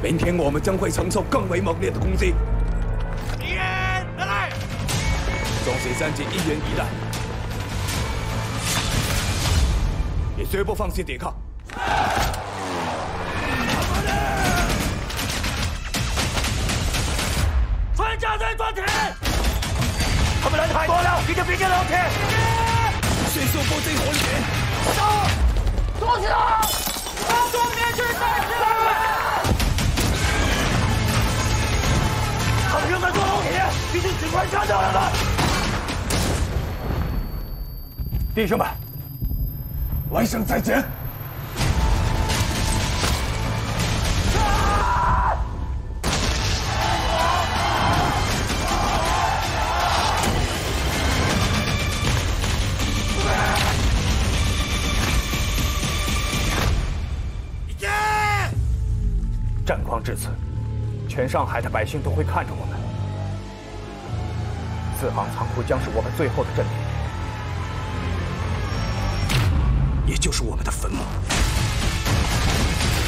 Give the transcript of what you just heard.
明天我们将会承受更为猛烈的攻击。 敌人来！ 纵使三姐一言一难，也绝不放弃抵抗。 穿甲队抓铁！他们人太多了，已经逼近老铁。 迅速布置火力点。 走！躲起来！往左边去打击！他们正在做老铁，已经指挥看到了吗？ 弟兄们，来生再见！战况至此，全上海的百姓都会看着我们。四行仓库将是我们最后的阵地， 也就是我们的坟墓。